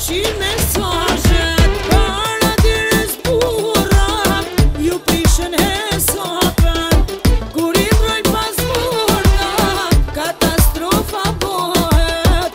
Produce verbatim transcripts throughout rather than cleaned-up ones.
și mesajet para dirës burra ju prishën hesapen kur i mbrojnë pas burda katastrofa bëhet.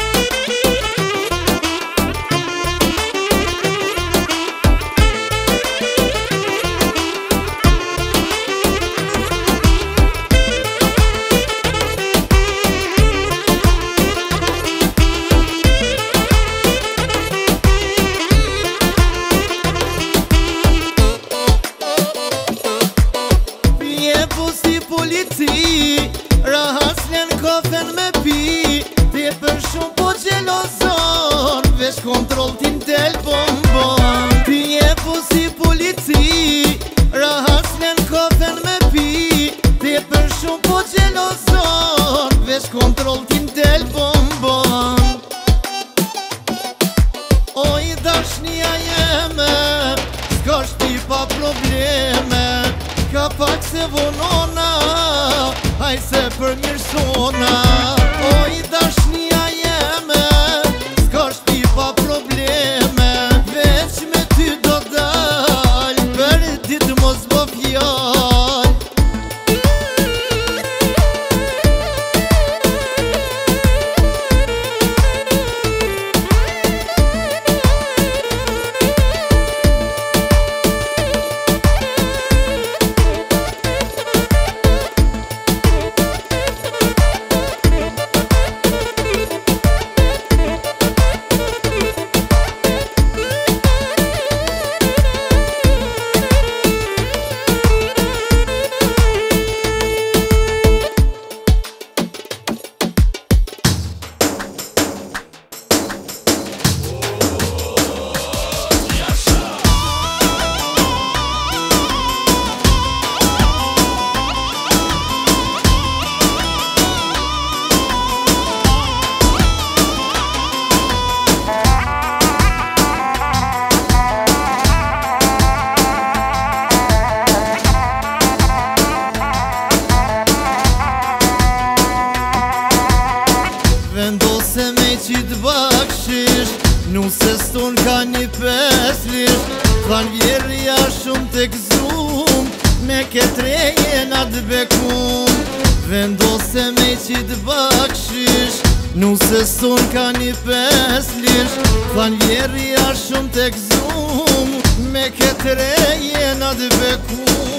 Polici, rahaslen kafen me pi ti për shumë po gjelozon veç kontrol t'in tel bombon. Ti je po si polici, rahaslen kafen me pi ti për shumë po gjelozon veç kontrol t'in tel bombon. O i dashnia jeme s'ka shti pa probleme ka pak se vonona haj se për mirësona. O i dashnia jeme s'ka shti pa probleme veç me ty do dal për ditë mos bo fjall. Vendose me qit bakshish nuk se ston ka një peslish than vjerja shumë të gzum me ketre jena t'bekum. Vendose me qit bakshish nuk se ston ka një peslish than vjerja shumë të gzum me ketre jena t'bekum.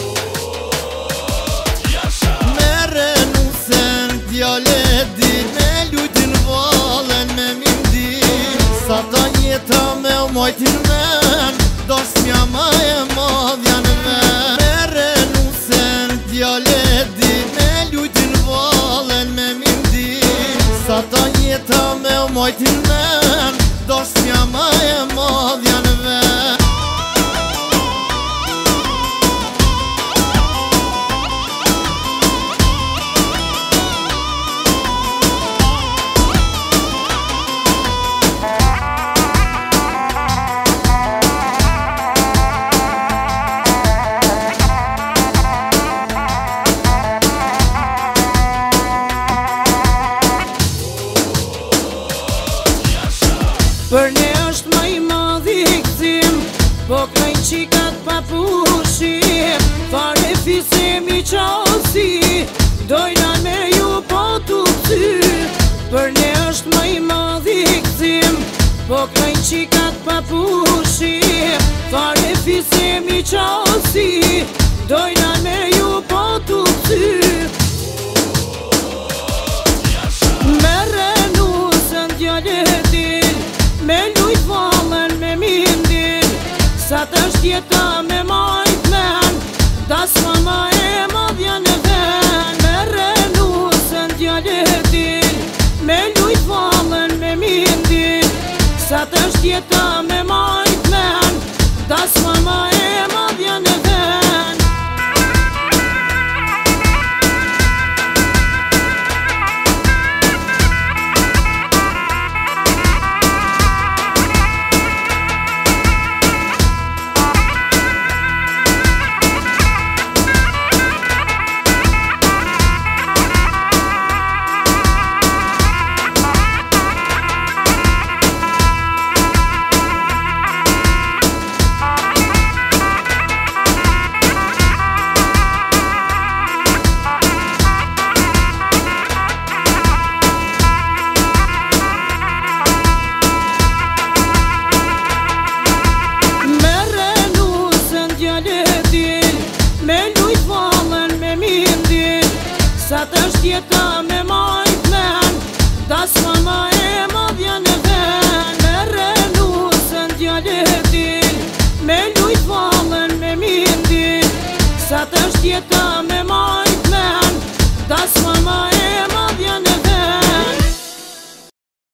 Mere nusen djale din lujtin valen me mindin sa ta njeta me u mojtin men dos mja ma e madhja në ven. Mere nusen djale din me lujtin valen me mindin sa ta njeta me u mojtin men dos mja ma e madhja në ven. Për ne është më i madhi këzim po kënjë qikat pa pushim fare fisemi qasi dojna me ju po t'u këty. Për ne është më i madhi këzim po kënjë qikat pa pushim fare fisemi qasi dojna me ju po t'u këty. Mere nusën djaletin me lujt valen me mindin sa të shtjeta me majt men das mama e madhja në ven. Mere nusën djaletin me lujt valen me mindin sa të shtjeta me majt men das mama e madhja në ven. është jeta me majt men, das mama e madhja në ven. Me renusën djaletin, me lujt valën me mindin, sa të është jeta me